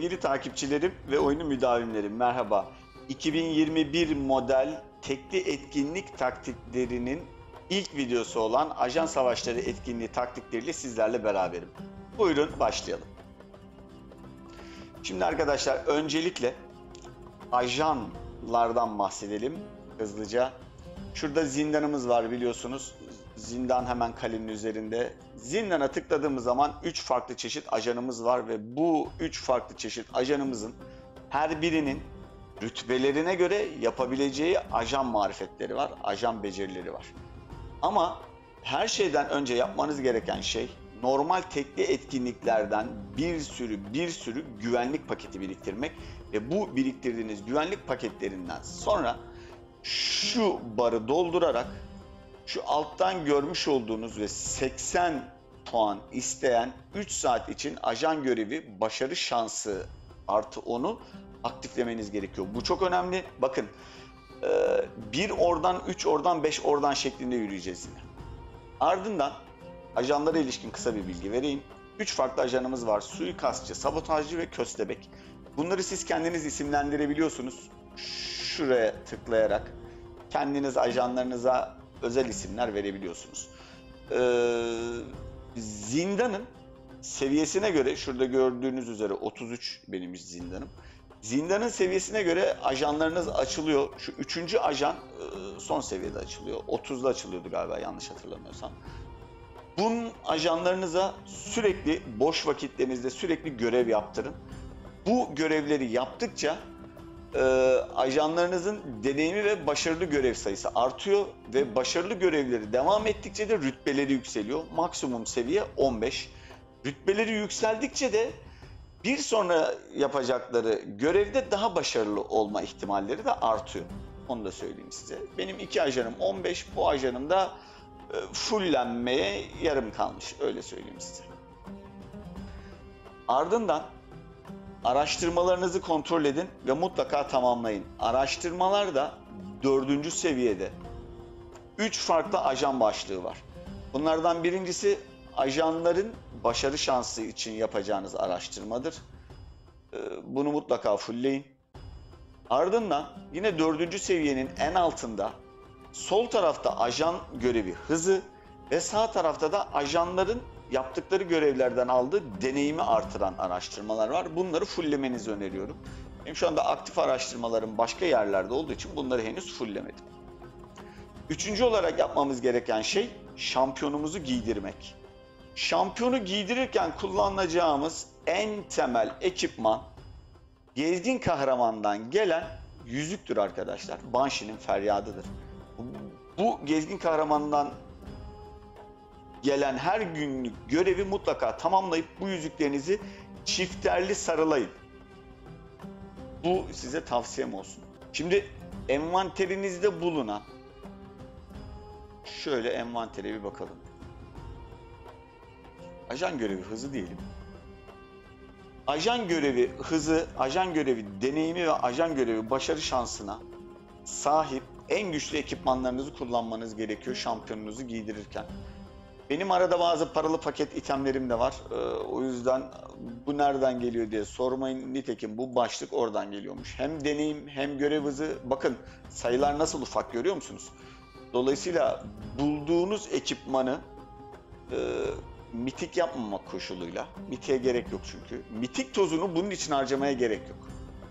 Sevgili takipçilerim ve oyunu müdavimlerim, merhaba. 2021 model tekli etkinlik taktiklerinin ilk videosu olan Ajan Savaşları etkinliği taktikleriyle sizlerle beraberim. Buyurun başlayalım. Şimdi arkadaşlar öncelikle ajanlardan bahsedelim hızlıca. Şurada zindanımız var biliyorsunuz. Zindan hemen kalenin üzerinde. Zindana tıkladığımız zaman 3 farklı çeşit ajanımız var ve bu 3 farklı çeşit ajanımızın her birinin rütbelerine göre yapabileceği ajan marifetleri var, ajan becerileri var. Ama her şeyden önce yapmanız gereken şey normal tekli etkinliklerden bir sürü güvenlik paketi biriktirmek ve bu biriktirdiğiniz güvenlik paketlerinden sonra şu barı doldurarak şu alttan görmüş olduğunuz ve 80 puan isteyen 3 saat için ajan görevi başarı şansı artı 10'u aktiflemeniz gerekiyor. Bu çok önemli. Bakın 1 oradan 3 oradan 5 oradan şeklinde yürüyeceğiz yine. Ardından ajanlara ilişkin kısa bir bilgi vereyim. 3 farklı ajanımız var. Suikastçı, sabotajcı ve köstebek. Bunları siz kendiniz isimlendirebiliyorsunuz. Şuraya tıklayarak kendiniz ajanlarınıza özel isimler verebiliyorsunuz. Zindanın seviyesine göre, şurada gördüğünüz üzere 33 benim zindanım. Zindanın seviyesine göre ajanlarınız açılıyor. Şu 3. ajan son seviyede açılıyor. 30'da açılıyordu galiba yanlış hatırlamıyorsam. Bunun ajanlarınıza sürekli boş vakitlerinizde sürekli görev yaptırın. Bu görevleri yaptıkça ajanlarınızın deneyimi ve başarılı görev sayısı artıyor ve başarılı görevleri devam ettikçe de rütbeleri yükseliyor. Maksimum seviye 15. Rütbeleri yükseldikçe de bir sonra yapacakları görevde daha başarılı olma ihtimalleri de artıyor. Onu da söyleyeyim size. Benim 2 ajanım 15, bu ajanım da fullenmeye yarım kalmış. Öyle söyleyeyim size. Ardından araştırmalarınızı kontrol edin ve mutlaka tamamlayın. Araştırmalar da 4. seviyede 3 farklı ajan başlığı var. Bunlardan birincisi ajanların başarı şansı için yapacağınız araştırmadır. Bunu mutlaka fullleyin. Ardından yine 4. seviyenin en altında sol tarafta ajan görevi hızı ve sağ tarafta da ajanların yaptıkları görevlerden aldığı deneyimi artıran araştırmalar var. Bunları fulllemenizi öneriyorum. Benim şu anda aktif araştırmalarım başka yerlerde olduğu için bunları henüz fulllemedim. 3. olarak yapmamız gereken şey şampiyonumuzu giydirmek. Şampiyonu giydirirken kullanacağımız en temel ekipman gezgin kahramandan gelen yüzüktür arkadaşlar. Banshee'nin feryadıdır. Bu gezgin kahramandan gelen her günlük görevi mutlaka tamamlayıp bu yüzüklerinizi çifterli sarılayın. Bu size tavsiyem olsun. Şimdi envanterinizde bulunan şöyle envantere bir bakalım. Ajan görevi hızı diyelim. Ajan görevi hızı, ajan görevi deneyimi ve ajan görevi başarı şansına sahip en güçlü ekipmanlarınızı kullanmanız gerekiyor şampiyonunuzu giydirirken. Benim arada bazı paralı paket itemlerim de var. O yüzden bu nereden geliyor diye sormayın. Nitekim bu başlık oradan geliyormuş. Hem deneyim hem görev hızı. Bakın sayılar nasıl ufak görüyor musunuz? Dolayısıyla bulduğunuz ekipmanı mitik yapmamak koşuluyla. Mitiğe gerek yok çünkü. Mitik tozunu bunun için harcamaya gerek yok.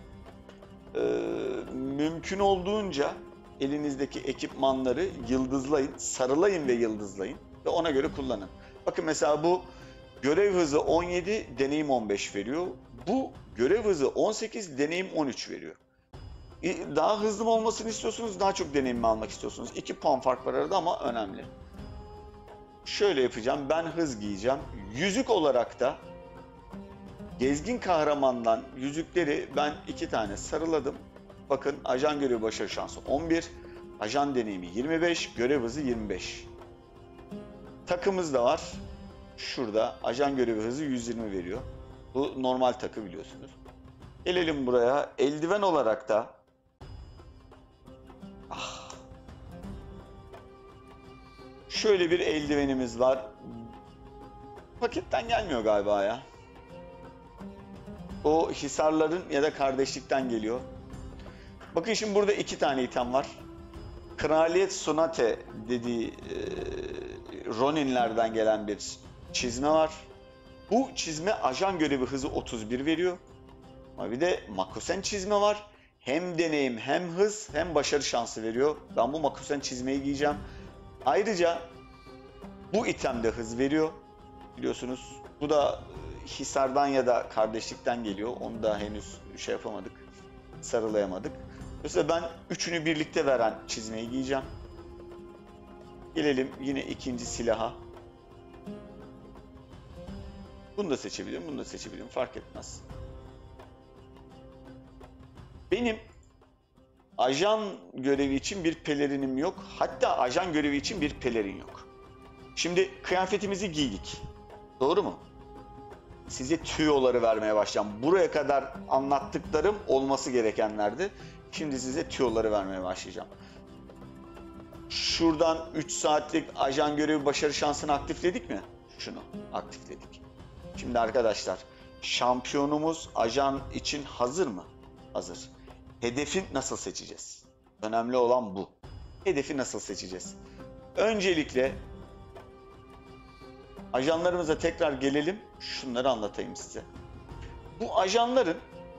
Mümkün olduğunca elinizdeki ekipmanları yıldızlayın, sarılayın ve yıldızlayın. Ve ona göre kullanın. Bakın mesela bu görev hızı 17, deneyim 15 veriyor. Bu görev hızı 18, deneyim 13 veriyor. Daha hızlı mı olmasını istiyorsunuz, daha çok deneyim mi almak istiyorsunuz? 2 puan fark var arada ama önemli. Şöyle yapacağım, ben hız giyeceğim. Yüzük olarak da gezgin kahramandan yüzükleri ben 2 tane sarıladım. Bakın ajan görevi başarı şansı 11, ajan deneyimi 25, görev hızı 25. Takımız da var. Şurada ajan görevi hızı 120 veriyor. Bu normal takı biliyorsunuz. Gelelim buraya. Eldiven olarak da şöyle bir eldivenimiz var. Paketten gelmiyor galiba ya. O hisarların ya da kardeşlikten geliyor. Bakın şimdi burada 2 tane item var. Kraliyet Sonate dediği Roninlerden gelen bir çizme var. Bu çizme ajan görevi hızı 31 veriyor. Ama bir de Makusen çizme var. Hem deneyim hem hız hem başarı şansı veriyor. Ben bu Makusen çizmeyi giyeceğim. Ayrıca bu item de hız veriyor. Biliyorsunuz bu da Hisar'dan ya da kardeşlikten geliyor. Onu da henüz şey yapamadık. Sarılayamadık. Mesela ben üçünü birlikte veren çizmeyi giyeceğim. Gelelim yine ikinci silaha. Bunu da seçebilirim, bunu da seçebilirim. Fark etmez. Benim ajan görevi için bir pelerinim yok. Hatta ajan görevi için bir pelerin yok. Şimdi kıyafetimizi giydik. Doğru mu? Size tüyoları vermeye başlayacağım. Buraya kadar anlattıklarım olması gerekenlerdi. Şimdi size tüyoları vermeye başlayacağım. Şuradan 3 saatlik ajan görevi başarı şansını aktifledik mi? Şunu aktifledik. Şimdi arkadaşlar, şampiyonumuz ajan için hazır mı? Hazır. Hedefi nasıl seçeceğiz? Önemli olan bu. Hedefi nasıl seçeceğiz? Öncelikle ajanlarımıza tekrar gelelim. Şunları anlatayım size. Bu ajanların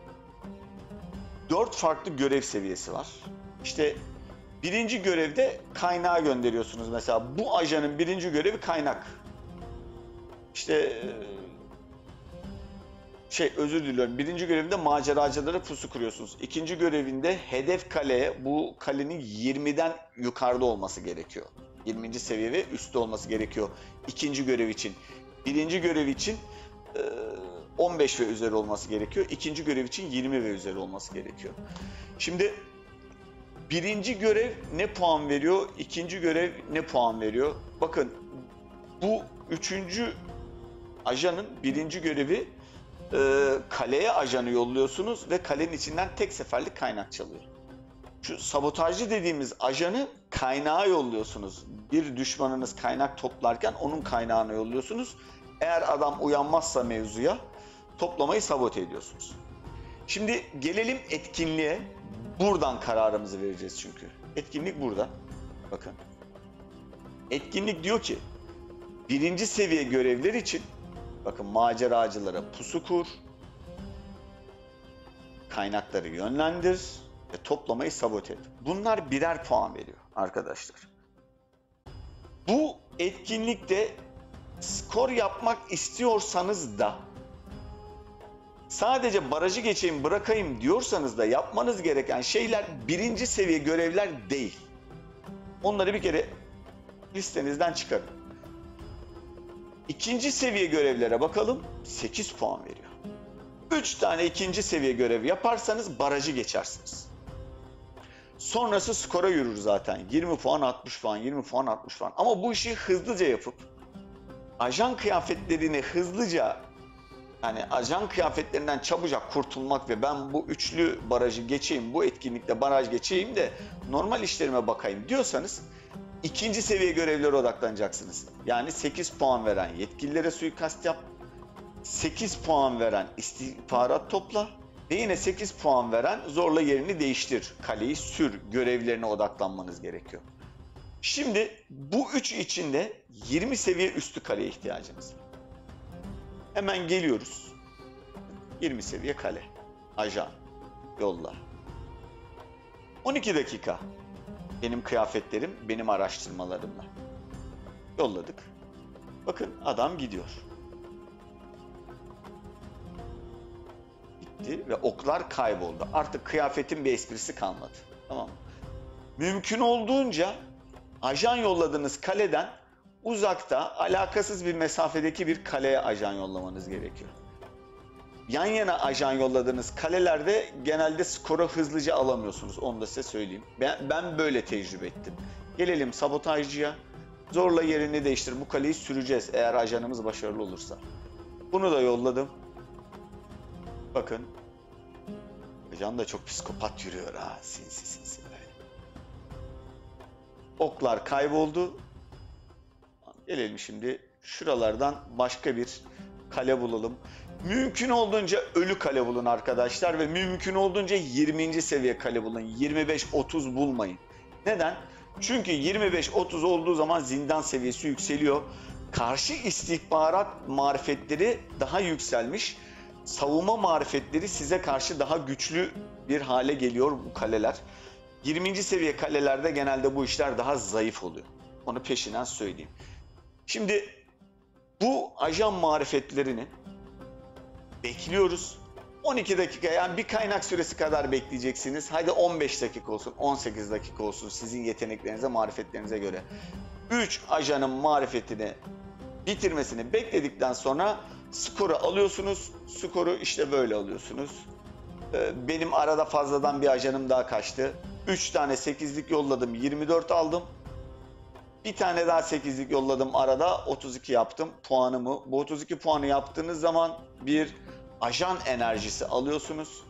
4 farklı görev seviyesi var. İşte birinci görevde kaynağı gönderiyorsunuz mesela. Bu ajanın birinci görevi kaynak. İşte özür diliyorum. Birinci görevinde maceracılara pusu kuruyorsunuz. İkinci görevinde hedef kaleye, bu kalenin 20'den yukarıda olması gerekiyor. 20. seviye ve üstte olması gerekiyor ikinci görev için. Birinci görev için 15 ve üzeri olması gerekiyor. İkinci görev için 20 ve üzeri olması gerekiyor. Şimdi birinci görev ne puan veriyor? İkinci görev ne puan veriyor? Bakın bu üçüncü ajanın birinci görevi kaleye ajanı yolluyorsunuz ve kalenin içinden tek seferlik kaynak çalıyor. Şu sabotajcı dediğimiz ajanı kaynağa yolluyorsunuz. Bir düşmanınız kaynak toplarken onun kaynağına yolluyorsunuz. Eğer adam uyanmazsa mevzuya toplamayı sabote ediyorsunuz. Şimdi gelelim etkinliğe. Buradan kararımızı vereceğiz çünkü. Etkinlik burada. Bakın. Etkinlik diyor ki birinci seviye görevler için bakın maceracılara pusu kur, kaynakları yönlendir ve toplamayı sabote et. Bunlar birer puan veriyor arkadaşlar. Bu etkinlikte skor yapmak istiyorsanız da sadece barajı geçeyim bırakayım diyorsanız da yapmanız gereken şeyler birinci seviye görevler değil. Onları bir kere listenizden çıkarın. İkinci seviye görevlere bakalım. 8 puan veriyor. 3 tane ikinci seviye görev yaparsanız barajı geçersiniz. Sonrası skora yürür zaten. 20 puan 60 puan, 20 puan 60 puan. Ama bu işi hızlıca yapıp ajan kıyafetlerini hızlıca, yani ajan kıyafetlerinden çabucak kurtulmak ve ben bu üçlü barajı geçeyim, bu etkinlikte baraj geçeyim de normal işlerime bakayım diyorsanız ikinci seviye görevlere odaklanacaksınız. Yani 8 puan veren yetkililere suikast yap, 8 puan veren istihbarat topla ve yine 8 puan veren zorla yerini değiştir, kaleyi sür görevlerine odaklanmanız gerekiyor. Şimdi bu üç içinde 20 seviye üstü kaleye ihtiyacınız var. Hemen geliyoruz. 20 seviye kale. Ajan. Yolla. 12 dakika. Benim kıyafetlerim, benim araştırmalarımla. Yolladık. Bakın adam gidiyor. Gitti ve oklar kayboldu. Artık kıyafetin bir esprisi kalmadı. Tamam mı? Mümkün olduğunca ajan yolladığınız kaleden uzakta, alakasız bir mesafedeki bir kaleye ajan yollamanız gerekiyor. Yan yana ajan yolladığınız kalelerde genelde skoru hızlıca alamıyorsunuz. Onu da size söyleyeyim. Ben böyle tecrübe ettim. Gelelim sabotajcıya. Zorla yerini değiştir. Bu kaleyi süreceğiz eğer ajanımız başarılı olursa. Bunu da yolladım. Bakın. Ajan da çok psikopat yürüyor ha. Sinsi sinsi böyle. Oklar kayboldu. Gelelim şimdi şuralardan başka bir kale bulalım. Mümkün olduğunca ölü kale bulun arkadaşlar ve mümkün olduğunca 20. seviye kale bulun. 25-30 bulmayın. Neden? Çünkü 25-30 olduğu zaman zindan seviyesi yükseliyor. Karşı istihbarat marifetleri daha yükselmiş. Savunma marifetleri size karşı daha güçlü bir hale geliyor bu kaleler. 20. seviye kalelerde genelde bu işler daha zayıf oluyor. Onu peşinden söyleyeyim. Şimdi bu ajan marifetlerini bekliyoruz. 12 dakika, yani bir kaynak süresi kadar bekleyeceksiniz. Hadi 15 dakika olsun, 18 dakika olsun sizin yeteneklerinize, marifetlerinize göre. 3 ajanın marifetini bitirmesini bekledikten sonra skoru alıyorsunuz. Skoru işte böyle alıyorsunuz. Benim arada fazladan bir ajanım daha kaçtı. 3 tane 8'lik yolladım, 24 aldım. Bir tane daha 8'lik yolladım, arada 32 yaptım puanımı. Bu 32 puanı yaptığınız zaman bir ajan enerjisi alıyorsunuz.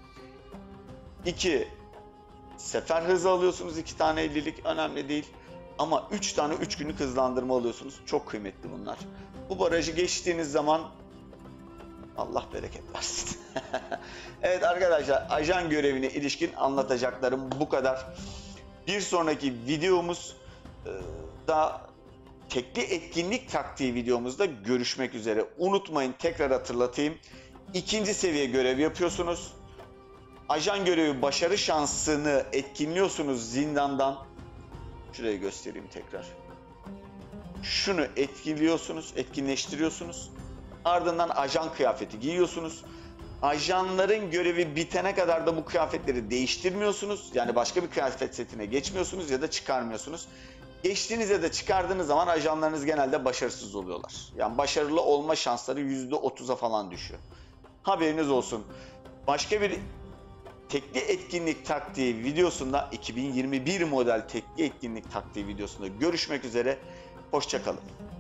2 sefer hızı alıyorsunuz. 2 tane 50'lik önemli değil. Ama 3 tane 3 günlük hızlandırma alıyorsunuz. Çok kıymetli bunlar. Bu barajı geçtiğiniz zaman Allah bereket versin. Evet arkadaşlar, ajan görevine ilişkin anlatacaklarım bu kadar. Bir sonraki videomuz da tekli etkinlik taktiği videomuzda görüşmek üzere. Unutmayın, tekrar hatırlatayım. 2. seviye görev yapıyorsunuz. Ajan görevi başarı şansını etkinliyorsunuz zindandan. Şurayı göstereyim tekrar. Şunu etkinleştiriyorsunuz. Ardından ajan kıyafeti giyiyorsunuz. Ajanların görevi bitene kadar da bu kıyafetleri değiştirmiyorsunuz. Yani başka bir kıyafet setine geçmiyorsunuz ya da çıkarmıyorsunuz. Geçtiğiniz ya da çıkardığınız zaman ajanlarınız genelde başarısız oluyorlar. Yani başarılı olma şansları %30'a falan düşüyor. Haberiniz olsun. Başka bir tekli etkinlik taktiği videosunda, 2021 model tekli etkinlik taktiği videosunda görüşmek üzere. Hoşça kalın.